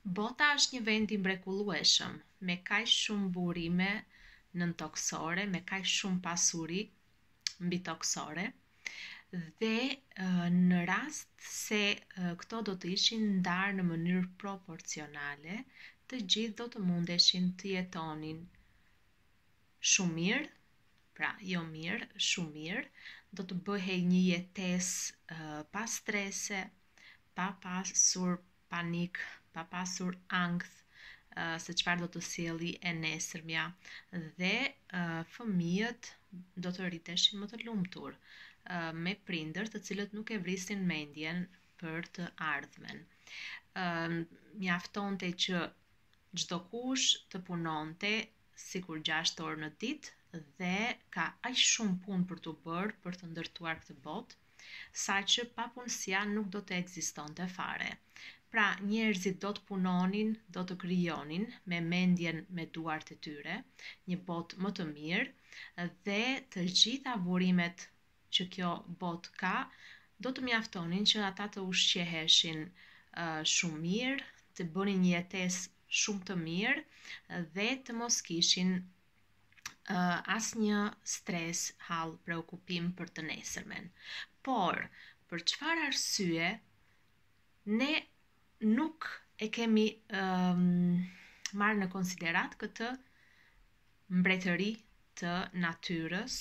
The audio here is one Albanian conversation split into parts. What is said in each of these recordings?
Bota është një vend i mrekullueshëm, me kaq shumë burime nëntoksore, me kaq shumë pasuri mbitoksore dhe në rast se këto do të ishin ndarë në mënyrë proporcionale, të gjithë do të mundeshin të jetonin shumë mirë, pra jo mirë, shumë mirë, do të bëhej një jetesë pa strese, pa pasur panik, pa pasur ankth se çfarë do të sjelli e nesërmja dhe fëmijët do të rriteshin më të lumtur me prindër të cilët nuk e vrisin mendjen për të ardhmen. Mjaftonte që çdo kush të punonte sikur 6 orë në ditë dhe ka aq shumë punë për të bërë për të ndërtuar këtë botë, saqë papunësia nuk do të ekzistonte fare. Pra, njerëzit do të punonin, do të krijonin me mendjen me duart e tyre, një botë më të mirë dhe të gjitha burimet që kjo botë ka, do të mjaftonin që ata të ushqeheshin shumë mirë, të bënin një jetesë shumë të mirë dhe të mos kishin asnjë stres, hall, preokupim për të nesërmen. Por, për çfarë arsye ne nuk e kemi marrë në konsiderat këtë mbretëri të natyrës,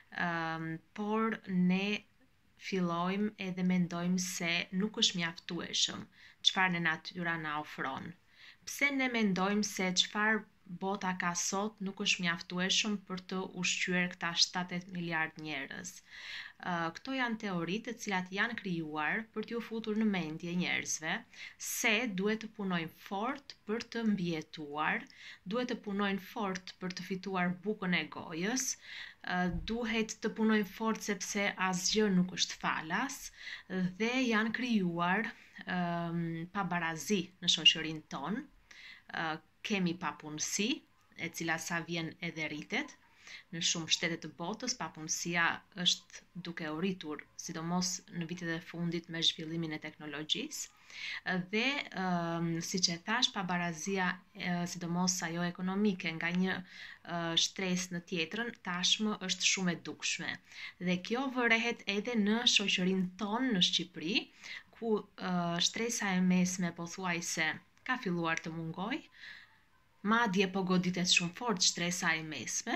por ne fillojmë edhe mendojmë se nuk është mjaftueshëm çfarë në natyra na ofron. Pse ne mendojmë se çfarë bota ka sot nuk është mjaftueshëm për të ushqyer këta 7-8 miliard njerëz. Këto janë teoritë të cilat janë krijuar për t'ju futur në mendje njerëzve se duhet të punojnë fort për të mbijetuar, duhet të punojnë fort për të fituar bukën e gojës, duhet të punojnë fort sepse asgjë nuk është falas dhe janë krijuar pabarazi në shoqërinë tonë. Kemi papunësi, e cila sa vjen edhe rritet. Në shumë shtete të botës, papunësia është duke u rritur, sidomos në vitet e fundit me zhvillimin e teknologjisë. Dhe, siç e thash, pabarazia, sidomos ajo ekonomike, nga një shtresë në tjetrën, tashmë është shumë e dukshme. Dhe kjo vërehet edhe në shoqërinë tonë në Shqipëri, ku shtresa e mesme pothuajse ka filluar të mungojë, madje po goditet shumë fort shtresa e mesme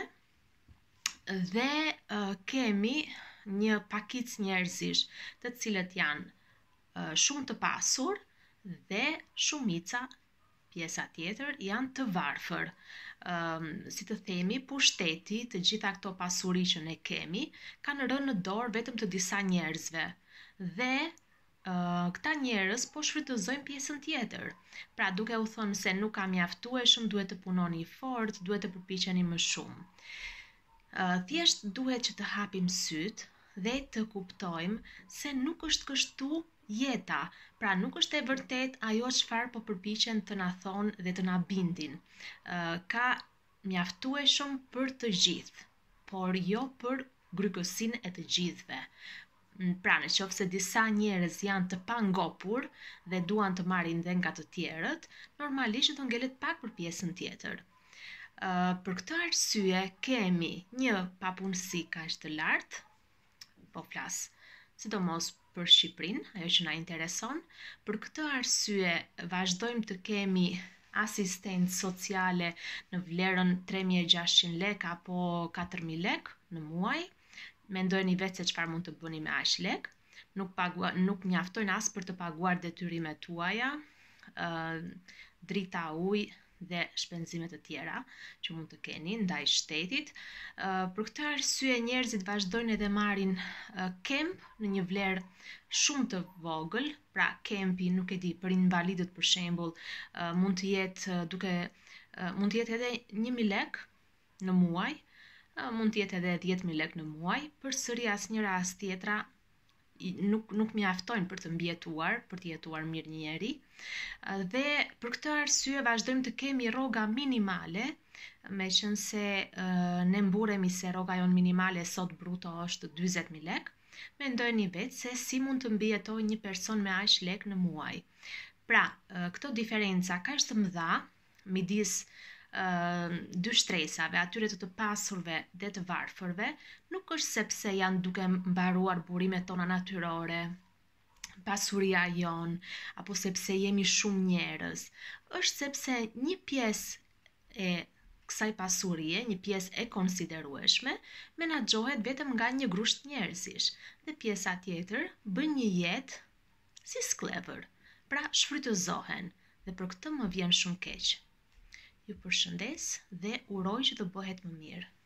dhe kemi një pakicë njerëzish të cilët janë shumë të pasur dhe shumica, pjesa tjetër, janë të varfër. Si të themi, pushteti, të gjitha këto pasuri që ne kemi, kanë rënë në dorë vetëm të disa njerëzve dhe këta njerëz po shfrytëzojnë pjesën tjetër. Pra, duke u thënë se nuk ka mjaftueshëm, duhet të punoni fort, duhet të përpiqeni më shumë. Thjesht duhet që të hapim syt dhe të kuptojmë se nuk është kështu jeta. Pra, nuk është e vërtet ajo çfarë po përpiqen të na thonë dhe të na bindin. Ka mjaftueshëm për të gjithë, por jo për grykësinë e të gjithëve. Pra, në qoftë se disa njerëz janë të pangopur dhe duan të marrin dhe nga të tjerët, normalisht do ngelet pak për pjesën tjetër. Për këtë arsye kemi një papunësi kaq të lartë, po flas sidomos për Shqipërinë, ajo që na intereson. Për këtë arsye vazhdojmë të kemi asistencë sociale në vlerën 3.600 lek apo 4.000 lek në muaj. Mendojeni vetë se çfarë mund të bëni me aq lek. Nuk mjaftojnë as për të paguar detyrimet tuaja, drita, ujë dhe shpenzimet të tjera që mund të keni ndaj shtetit. Për këtë arsye njerëzit vazhdojnë edhe marrin kemp në një vlerë shumë të vogël. Pra, kempi, nuk e di, për invalidët për shembull, mund të jetë edhe 1.000 lek në muaj, mund të jetë edhe 10.000 lek në muaj, përsëri asnjëra as tjetra nuk mjaftojnë për të mbijetuar, për të jetuar mirë një njeri. Dhe për këtë arsye vazhdojmë të kemi rroga minimale, meqense ne mburemi se rroga jon minimale sot bruto është 40.000 lek. Mendojeni vetë se si mund të mbijetojë një person me aq lek në muaj. Pra, këto diferenca kaq të mëdha midis dy shtresave, atyre të pasurve dhe të varfërve, nuk është sepse janë duke mbaruar burimet tona natyrore, pasuria jon, apo sepse jemi shumë njerëz. Është sepse një pjesë e kësaj pasurie, një pjesë e konsiderueshme, menaxhohet vetëm nga një grusht njerëzish, dhe pjesa tjetër bën një jetë si sklever, pra shfrytëzohen, dhe për këtë më vjen shumë keq. Ju përshëndes dhe uroj që të bëhet më mirë.